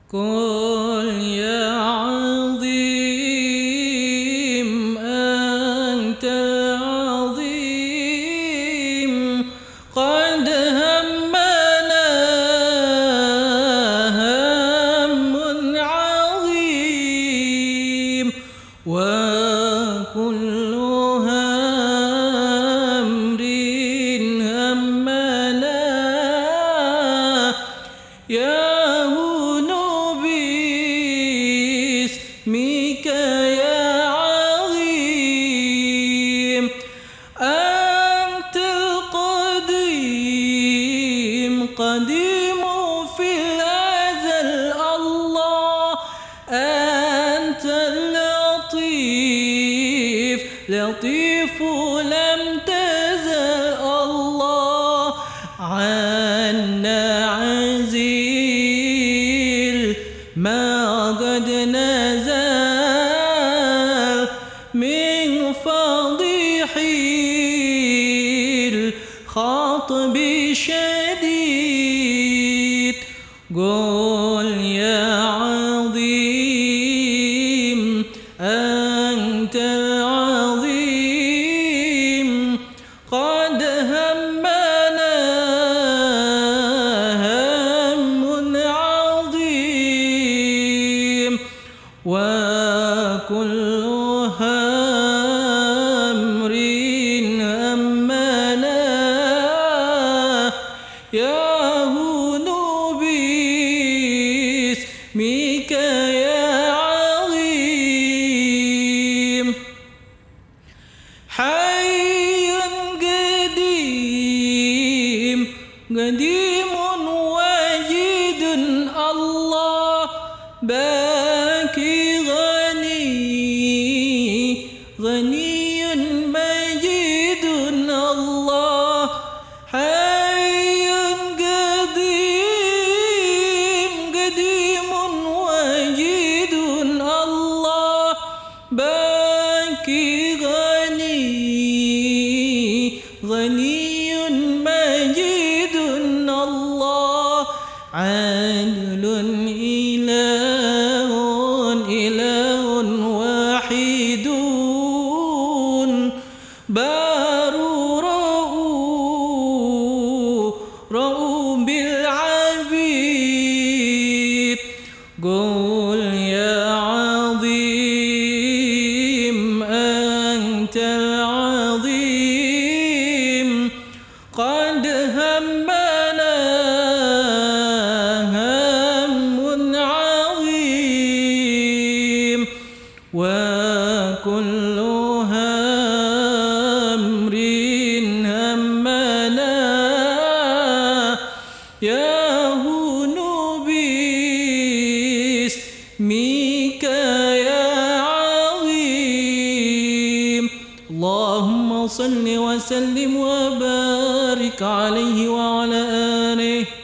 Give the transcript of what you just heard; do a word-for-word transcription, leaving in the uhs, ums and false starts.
قل يا عظيم أنت العظيم قد همنا هم عظيم وكل أمر همنا يا هنو باسمك يا عظيم أنت القديم قديم في الأزل الله أنت اللطيف لطيف لم تزل الله عنا عزيل ما قد نزل من فضيح الخاطب شديد قل يا عظيم أنت العظيم قد همنا هم عظيم وكل أمر همنا يا هنو باسمك يا عظيم حي قديم قديم واجد الله باكي غني غني مجيد الله حي قديم قديم واجد الله باكي غني غني مجيد الله عدل إله إله واحد بار رؤوف رؤوف بالعبيد قل يا عظيم أنت العظيم قد همنا هم عظيم وكل أمر همنا يا هنو باسمك يا عظيم اللهم صل وسلم وبارك عليه وعلى آله